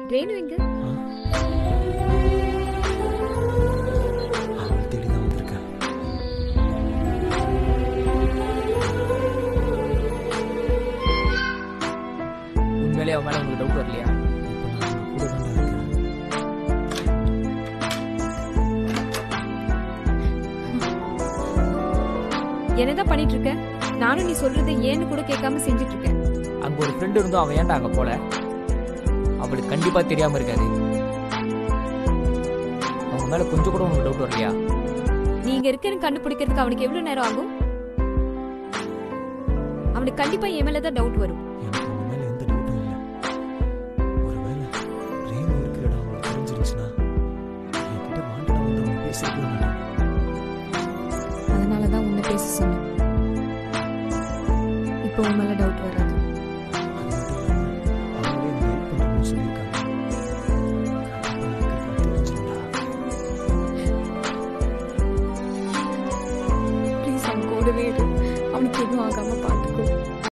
ரேணு எங்க? அவளை தேடிதான் வந்திருக்கேன். உண்மையிலே அவன் மேல உங்களுக்கு டவுட் வரலையா? என்னதான் பண்ணிட்டு இருக்க? நானும் நீ சொல்றது ஏன்னு கூட கேட்காம செஞ்சுட்டு இருக்கேன். அங்க ஒரு ஃப்ரெண்ட் இருந்தோம், அவன் ஏன்டா அங்க போல? அவளுக்கு கண்டிப்பா தெரியாம இருக்காது. அவங்க மேல கொஞ்சம் கூட உங்களுக்கு டவுட் வரலையா? நீங்க இருக்கன்னு கண்டுபிடிக்கிறதுக்கு அவனுக்கு எவ்வளவு நேரம் ஆகும்? அவனுக்கு கண்டிப்பா என் மேலதான் டவுட் வரும். எனக்கு உங்க மேல எந்த டவுட்டும் இல்லை. ஒருவேளை ரேணு இருக்கிற இடம் அவங்களுக்கு தெரிஞ்சிருச்சுன்னா என்கிட்ட வாண்டடா வந்து அவங்க பேசிருக்க மாட்டாங்க. அதனாலதான் உன்னை பேச சொன்னேன். இப்போ உன் மேல டவுட் வராது. அவனுக்கு எதுவும் ஆகாம பாரு.